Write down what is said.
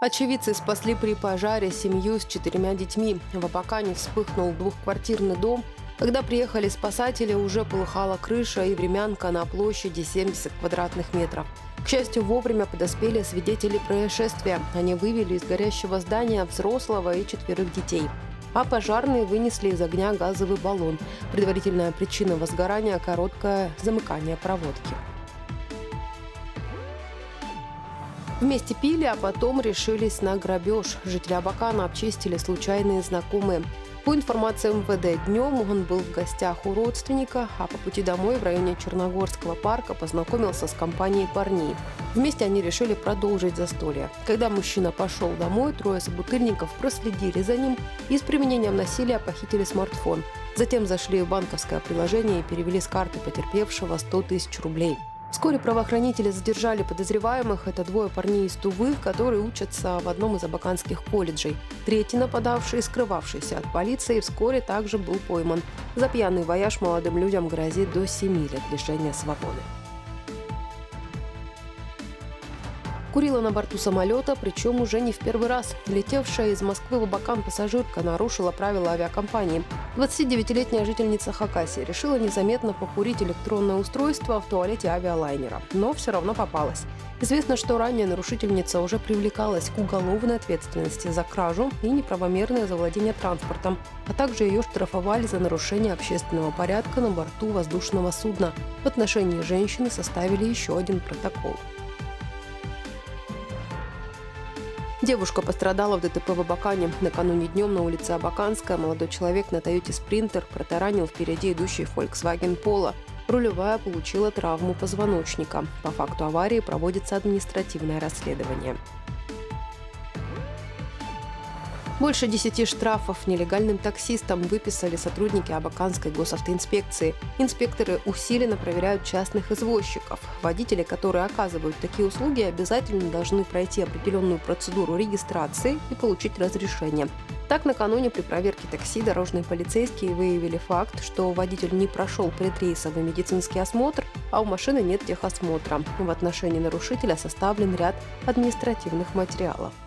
Очевидцы спасли при пожаре семью с 4 детьми. В Абакане вспыхнул двухквартирный дом. Когда приехали спасатели, уже полыхала крыша и времянка на площади 70 квадратных метров. К счастью, вовремя подоспели свидетели происшествия. Они вывели из горящего здания взрослого и 4 детей. А пожарные вынесли из огня газовый баллон. Предварительная причина возгорания – короткое замыкание проводки. Вместе пили, а потом решились на грабеж. Жители Абакана обчистили случайные знакомые. По информации МВД, днем он был в гостях у родственника, а по пути домой в районе Черногорского парка познакомился с компанией парней. Вместе они решили продолжить застолье. Когда мужчина пошел домой, 3 собутыльников проследили за ним и с применением насилия похитили смартфон. Затем зашли в банковское приложение и перевели с карты потерпевшего 100 тысяч рублей. Вскоре правоохранители задержали подозреваемых. Это 2 парней из Тувы, которые учатся в одном из абаканских колледжей. 3-й нападавший, скрывавшийся от полиции, вскоре также был пойман. За пьяный вояж молодым людям грозит до 7 лет лишения свободы. Курила на борту самолета, причем уже не в первый раз. Летевшая из Москвы в Абакан пассажирка нарушила правила авиакомпании. 29-летняя жительница Хакасии решила незаметно покурить электронное устройство в туалете авиалайнера, но все равно попалась. Известно, что ранее нарушительница уже привлекалась к уголовной ответственности за кражу и неправомерное завладение транспортом, а также ее штрафовали за нарушение общественного порядка на борту воздушного судна. В отношении женщины составили еще один протокол. Девушка пострадала в ДТП в Абакане. Накануне днем на улице Абаканская молодой человек на Тойоте Спринтер протаранил впереди идущий Volkswagen Polo. Рулевая получила травму позвоночника. По факту аварии проводится административное расследование. Больше 10 штрафов нелегальным таксистам выписали сотрудники Абаканской госавтоинспекции. Инспекторы усиленно проверяют частных извозчиков. Водители, которые оказывают такие услуги, обязательно должны пройти определенную процедуру регистрации и получить разрешение. Так, накануне при проверке такси дорожные полицейские выявили факт, что водитель не прошел предрейсовый медицинский осмотр, а у машины нет техосмотра. В отношении нарушителя составлен ряд административных материалов.